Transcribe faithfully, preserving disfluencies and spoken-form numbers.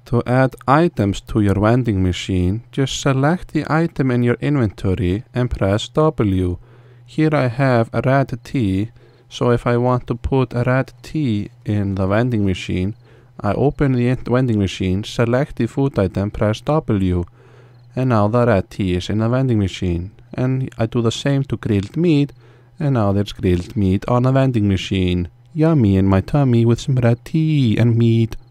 To add items to your vending machine, just select the item in your inventory and press W. Here I have a red tea, so if I want to put a red tea in the vending machine, I open the vending machine, select the food item, press W, and now the red tea is in the vending machine. And I do the same to grilled meat, and now there's grilled meat on the vending machine. Yummy in my tummy with some red tea and meat.